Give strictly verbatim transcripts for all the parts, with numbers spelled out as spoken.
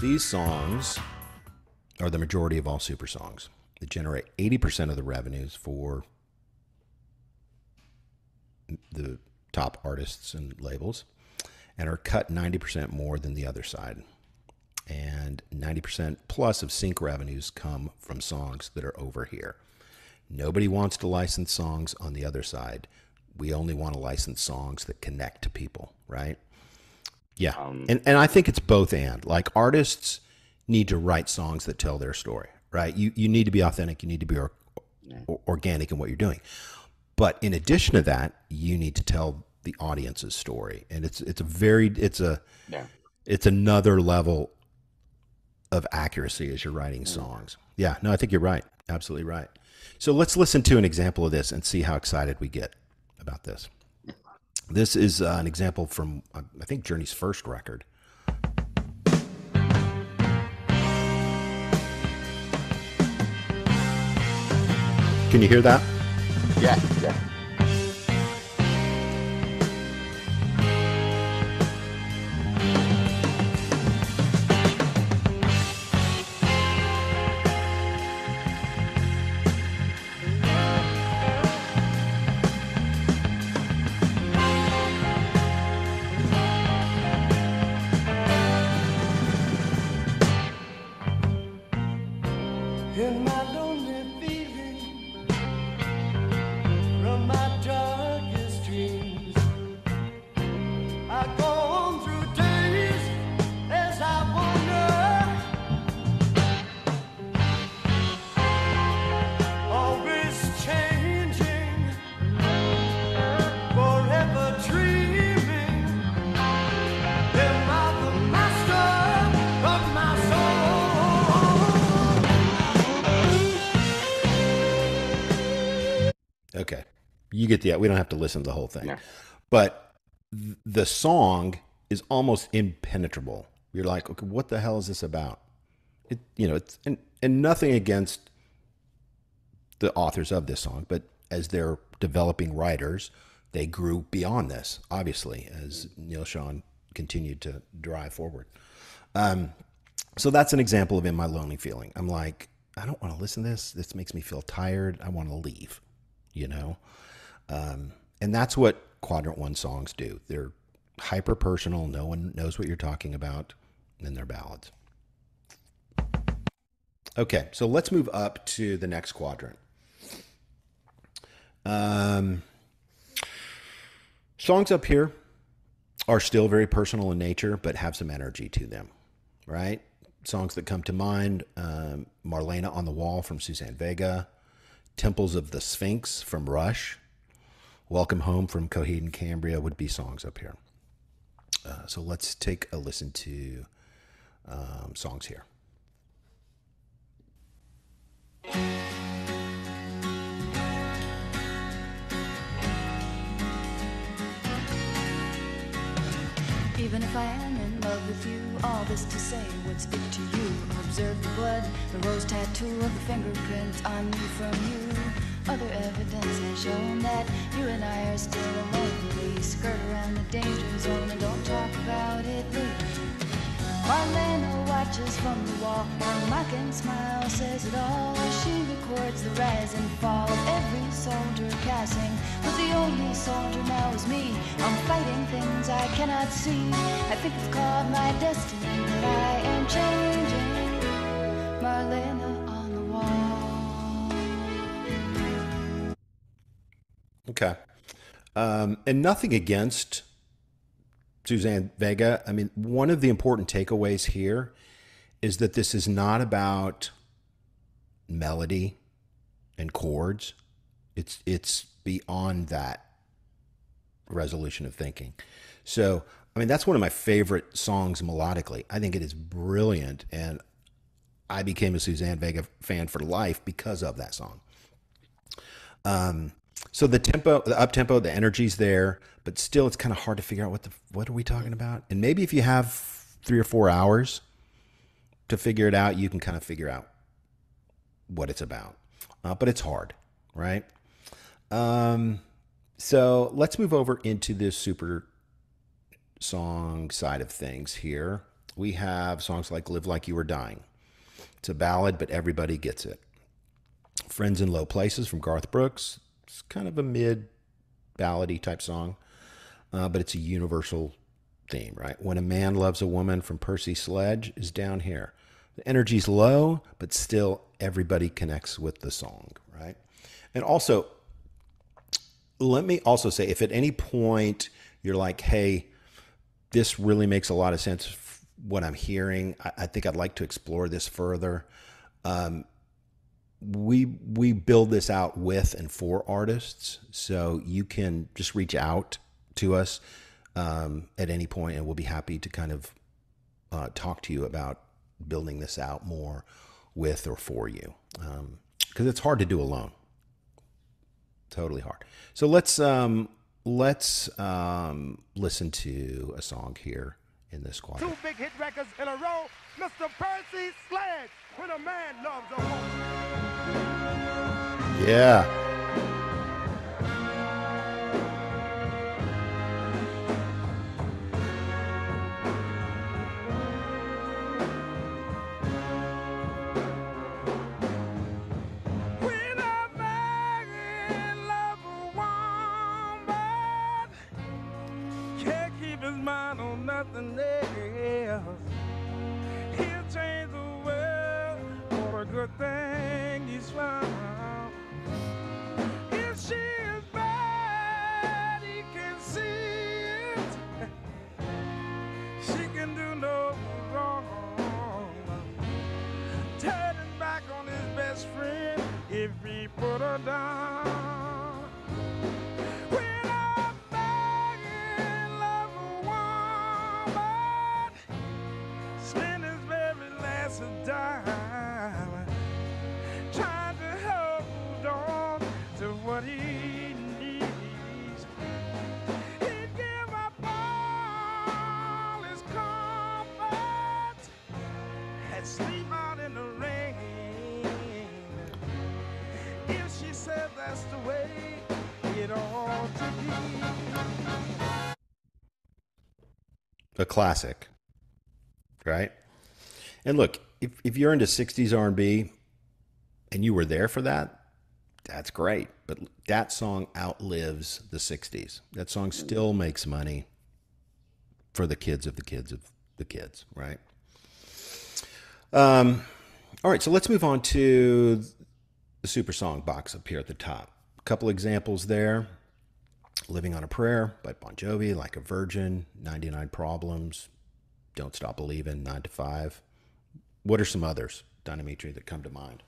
these songs are the majority of all super songs. They generate eighty percent of the revenues for the top artists and labels, and are cut ninety percent more than the other side. And ninety percent plus of sync revenues come from songs that are over here. Nobody wants to license songs on the other side. We only want to license songs that connect to people, right? Yeah. Um, and, and I think it's both and. Like, artists need to write songs that tell their story, right? You, you need to be authentic. You need to be or, or, organic in what you're doing. But in addition to that, you need to tell the audience's story. And it's it's a very, it's a, yeah. it's another level of accuracy as you're writing songs. Yeah, no, I think you're right. Absolutely right. So let's listen to an example of this and see how excited we get about this. This is uh, an example from, I think, Journey's first record. Can you hear that? Yeah, yeah. Okay. You get the, we don't have to listen to the whole thing. No. But th- the song is almost impenetrable. You're like, okay, what the hell is this about? It, you know, it's, and, and nothing against the authors of this song, but as they're developing writers, they grew beyond this, obviously, as Neil Sean continued to drive forward. Um, so that's an example of In My Lonely Feeling. I'm like, I don't want to listen to this. This makes me feel tired. I want to leave. You know, um, and that's what quadrant one songs do. They're hyper personal. No one knows what you're talking about, and they're ballads. Okay, so let's move up to the next quadrant. Um, songs up here are still very personal in nature, but have some energy to them, right? Songs that come to mind: um, Marlena on the Wall from Suzanne Vega. Temples of the Sphinx from Rush, Welcome Home from Coheed and Cambria would be songs up here. Uh, so let's take a listen to um, songs here. Even if I am in love with you, all this to say, what's it to you? Observe the blood, the rose tattoo of the fingerprint on me from you. Other evidence has shown that you and I are still alone. Please skirt around the danger zone and don't talk about it later. Marlena watches from the wall, her mocking smile says it all. She records the rise and fall of every soldier passing, but the only soldier now is me. I'm fighting things I cannot see. I think it's called my destiny that I am changing. Marlena on the wall. Okay. Um, and nothing against Suzanne Vega. I mean, one of the important takeaways here is that this is not about melody and chords. It's it's beyond that resolution of thinking. So, I mean, that's one of my favorite songs melodically. I think it is brilliant, and I became a Suzanne Vega fan for life because of that song. Um, so the tempo, the up tempo, the energy's there, but still, it's kind of hard to figure out what the what are we talking about. And maybe if you have three or four hours to figure it out, you can kind of figure out what it's about. Uh, but it's hard, right? Um, so let's move over into this super song side of things here. We have songs like Live Like You Were Dying. It's a ballad, but everybody gets it. Friends in Low Places from Garth Brooks. It's kind of a mid ballady type song, uh, but it's a universal theme, right? When a Man Loves a Woman from Percy Sledge is down here. The energy's low, but still everybody connects with the song, right? And also, let me also say, if at any point you're like, hey, this really makes a lot of sense, what I'm hearing, I, I think I'd like to explore this further. Um, we we build this out with and for artists, so you can just reach out to us um, at any point, and we'll be happy to kind of uh, talk to you about building this out more with or for you, because um, it's hard to do alone. Totally hard. So let's um, let's um, listen to a song here in this quadrant. Two big hit records in a row. Mister Percy Sledge, When a Man Loves a Woman. Yeah. When a man loves a woman, can't keep his mind on nothing else. He'll change the world for a good thing he's found. If she is bad, he can see it. She can do no wrong. Turning back on his best friend if he put her down. When a man loves a woman, spend his very last dime trying to hold on to what he needs. He'd give up all his comfort and sleep out in the rain. If she said that's the way it ought to be. A classic, right? And look, if, if you're into sixties R and B and you were there for that, that's great. But that song outlives the sixties. That song still makes money for the kids of the kids of the kids, right? Um, all right, so let's move on to the super song box up here at the top. A couple examples there. Living on a Prayer by Bon Jovi, Like a Virgin, ninety-nine Problems, Don't Stop Believin', nine to five. What are some others, Don Dimitri, that come to mind?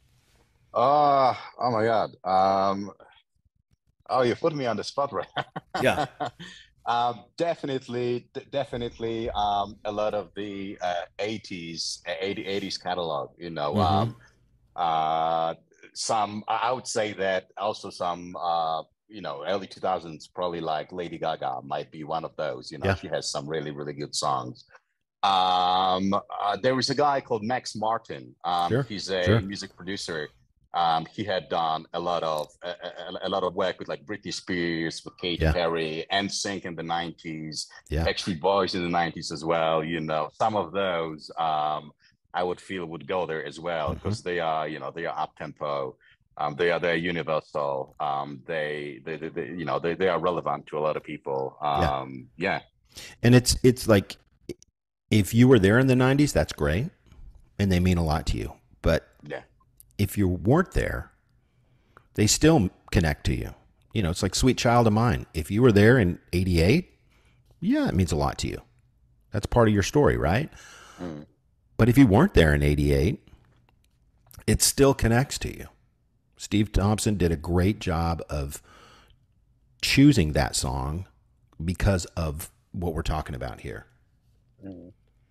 Uh, oh my God. Um, oh, you put me on the spot right now. Yeah. Um, definitely, d- definitely um, a lot of the uh, eighties, eighty, eighties catalog, you know. Mhm. Um, uh, some, I I would say that also some, uh, you know, early two thousands, probably like Lady Gaga might be one of those, you know, Yeah. she has some really, really good songs. Um, uh, there was a guy called Max Martin. Um, Sure, he's a sure. music producer. Um, he had done a lot of a, a, a lot of work with like Britney Spears, with Katy Yeah. Perry, and Sync in the nineties, Yeah. Backstreet Boys in the nineties as well. You know, some of those um, I would feel would go there as well Mhm. because they are, you know, they are up tempo. Um, they are they're universal. Um, they, they, they, they, you know, they, they are relevant to a lot of people. Yeah. Um, yeah. And it's it's like, if you were there in the nineties, that's great, and they mean a lot to you. But Yeah. if you weren't there, they still connect to you. You know, it's like Sweet Child of Mine. If you were there in eighty-eight, yeah, it means a lot to you. That's part of your story, right? Mm. But if you weren't there in eighty-eight, it still connects to you. Steve Thompson did a great job of choosing that song because of what we're talking about here. Mm.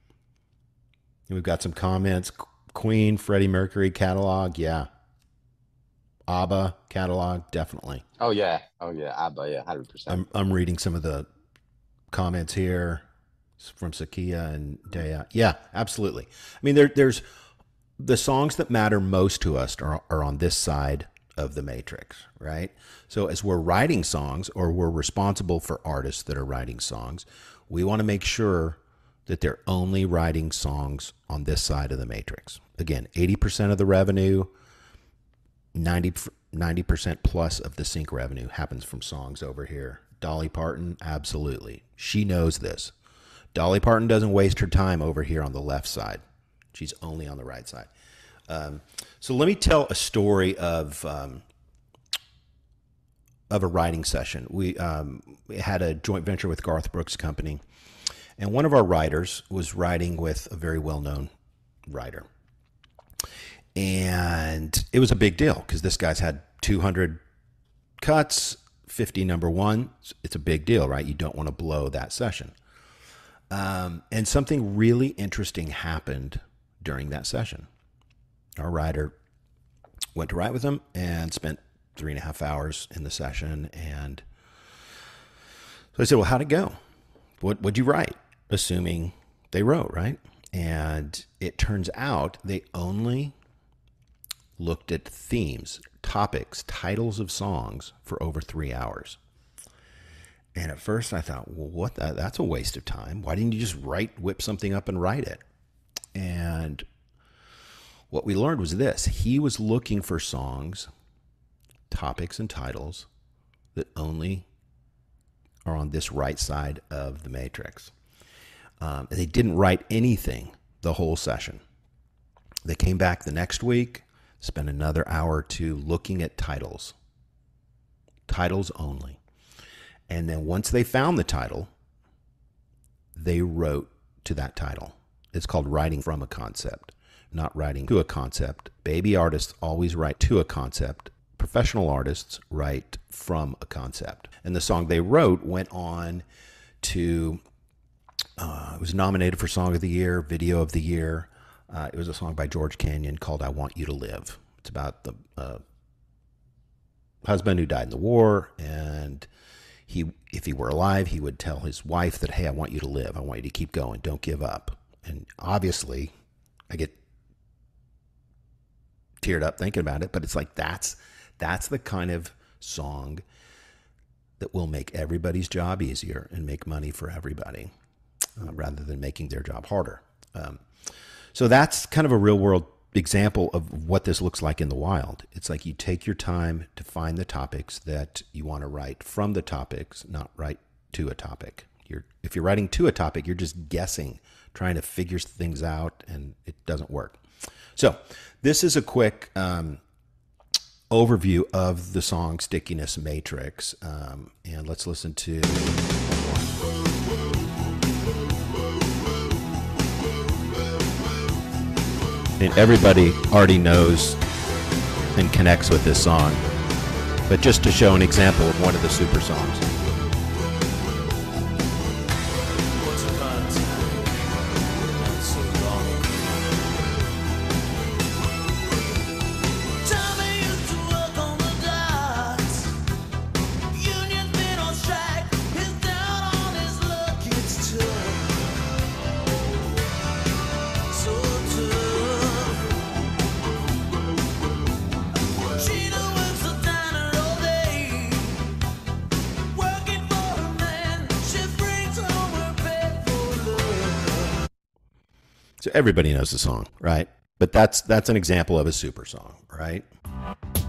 We've got some comments. Queen, Freddie Mercury catalog, yeah. ABBA catalog, definitely. Oh yeah. Oh yeah. ABBA, yeah, hundred percent. I'm I'm reading some of the comments here from Sakia and Dea. Yeah, absolutely. I mean, there there's the songs that matter most to us are, are on this side of the matrix, right? So as we're writing songs, or we're responsible for artists that are writing songs, we want to make sure that they're only writing songs on this side of the matrix. Again, eighty percent of the revenue, ninety percent plus of the sync revenue happens from songs over here. Dolly Parton, absolutely. She knows this. Dolly Parton doesn't waste her time over here on the left side. She's only on the right side. Um, so let me tell a story of um, of a writing session. We, um, we had a joint venture with Garth Brooks' company, and one of our writers was writing with a very well-known writer. And it was a big deal because this guy's had two hundred cuts, fifty number one. It's a big deal, right? You don't want to blow that session. Um, and something really interesting happened during that session. Our writer went to write with him and spent three and a half hours in the session. And so I said, well, how'd it go? What, what'd you write? Assuming they wrote, right? And it turns out they only looked at themes, topics, titles of songs for over three hours. And at first I thought, well, what? The, that's a waste of time. Why didn't you just write, whip something up and write it? And what we learned was this. He was looking for songs, topics, and titles that only are on this right side of the matrix. Um, and they didn't write anything the whole session. They came back the next week, spent another hour or two looking at titles, titles only. And then once they found the title, they wrote to that title. It's called writing from a concept, not writing to a concept. Baby artists always write to a concept. Professional artists write from a concept. And the song they wrote went on to, uh, it was nominated for Song of the Year, Video of the Year. Uh, it was a song by George Canyon called I Want You to Live. It's about the uh, husband who died in the war, and he, if he were alive, he would tell his wife that, hey, I want you to live. I want you to keep going. Don't give up. And obviously, I get teared up thinking about it, but it's like that's that's the kind of song that will make everybody's job easier and make money for everybody, uh, rather than making their job harder. Um, so that's kind of a real world example of what this looks like in the wild. It's like you take your time to find the topics that you want to write from the topics, not write to a topic. You're, if you're writing to a topic, you're just guessing, trying to figure things out, and it doesn't work. So this is a quick um, overview of the song Stickiness Matrix. Um, and let's listen to... And everybody already knows and connects with this song, but just to show an example of one of the super songs. So everybody knows the song, right? But that's that's an example of a super song, right?